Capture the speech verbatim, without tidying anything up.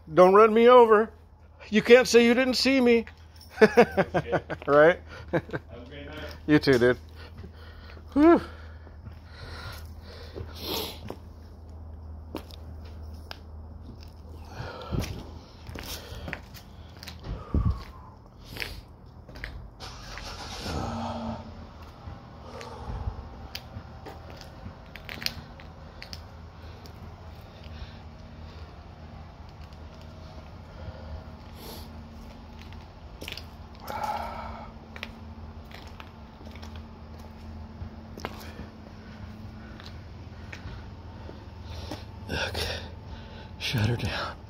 Don't run me over. You can't say you didn't see me. Right? Have a great night. You too, dude. Whew. Okay, shut her down.